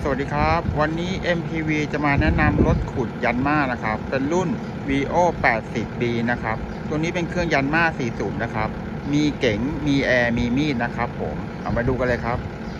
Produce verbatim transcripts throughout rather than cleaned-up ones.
สวัสดีครับวันนี้ เอ็ม พี วี จะมาแนะนำรถขุดยันม่านะครับเป็นรุ่น วี โอ แปดสิบ บี นะครับตัวนี้เป็นเครื่องยันม่าสี่สูบนะครับมีเก๋งมีแอร์มีมีดนะครับผมเอามาดูกันเลยครับ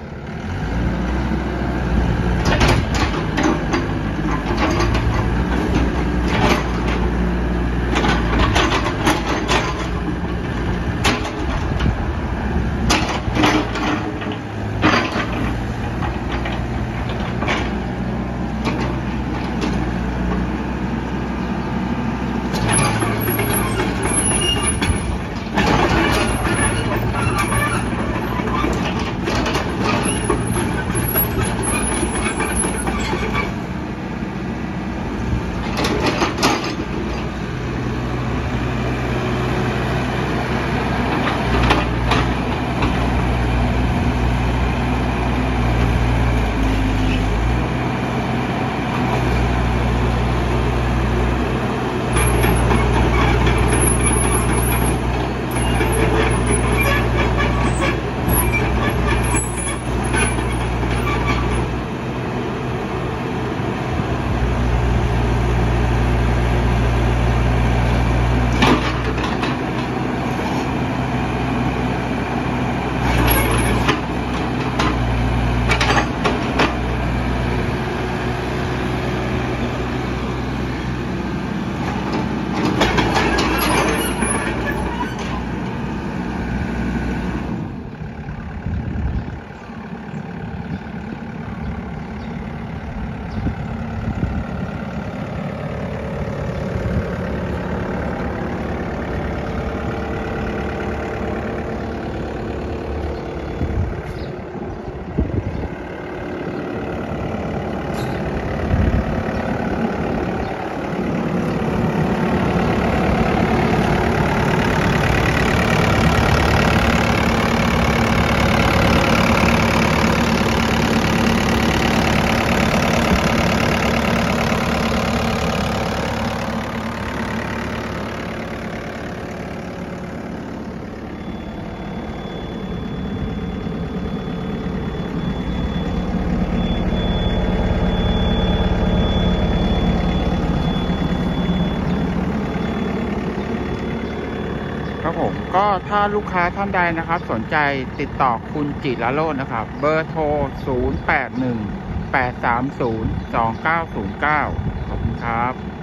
ครับผมก็ถ้าลูกค้าท่านใดนะครับสนใจติดต่อคุณจิรโรจน์นะครับเบอร์โทรศูนย์ แปด หนึ่ง แปด สาม ศูนย์ สอง เก้า ศูนย์ เก้าขอบคุณครับ